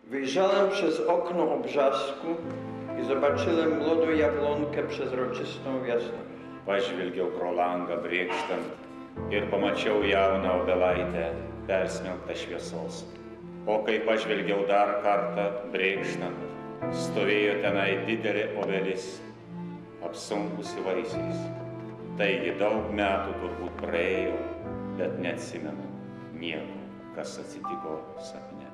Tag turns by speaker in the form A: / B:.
A: Wyjrzałem przez okno obrzasku i zobaczyłem młodą jabłonkę przezroczystą jasność.
B: Pažvelgiau pro langą brėkštant ir pamačiau jauną obelaitę persmelktą šviesos. O kai pažvelgiau dar kartą brėkštant, stovėjo tenai didelė obelis, apsunkusi vaisiais. Taigi daug metų turbūt praėjo, bet neatsimenu nieko, kas atsitiko sapne.